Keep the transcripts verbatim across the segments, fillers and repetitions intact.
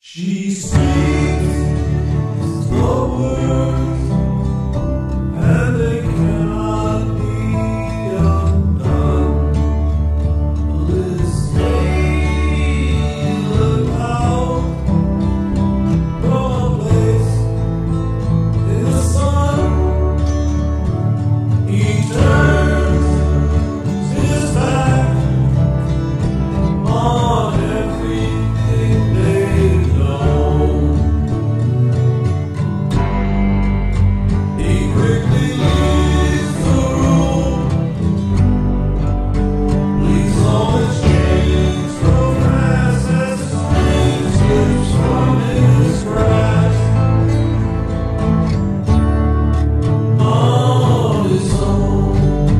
She speaks the words, and they cannot be undone. This day, look out from a place in the sun. He turns his back on everything they know. He quickly leaves the room, leaves all his chains grow fast as his dream slips from his grasp. On his own,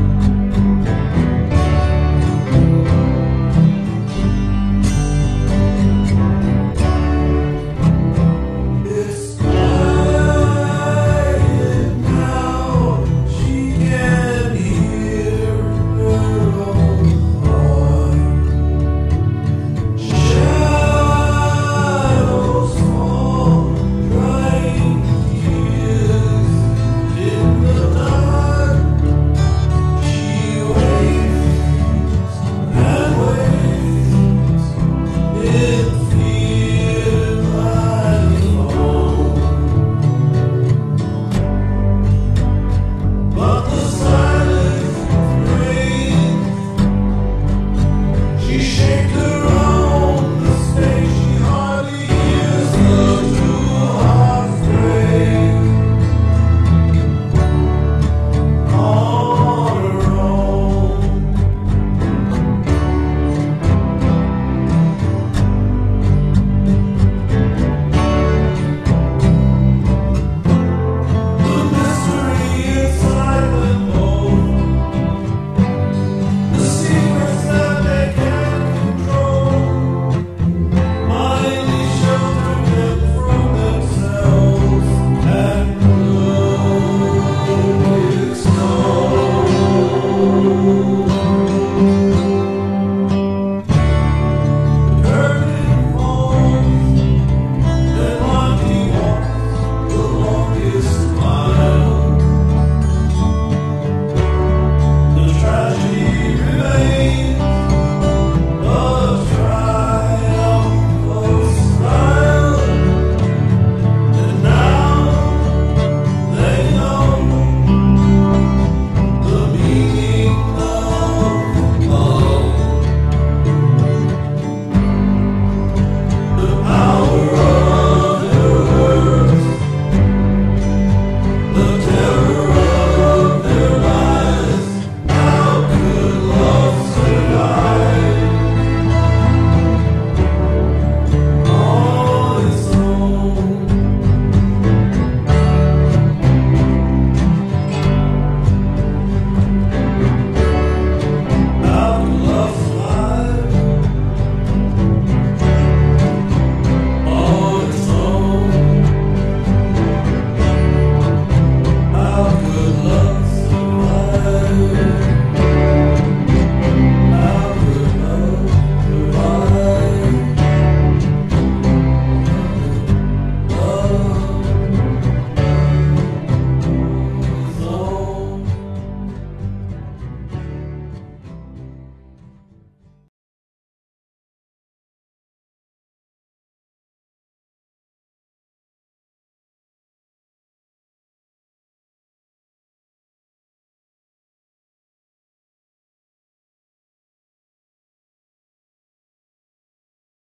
it's quiet now. She can hear her own heart. Shadows fall, drying tears in the dark. She waits and waits in fear by the phone. But the silence reigns. She shakes around the space. She hardly hears the two hearts break on her own. The mystery inside them both, the secrets that they can't control, finally sheltered them from themselves and could explode.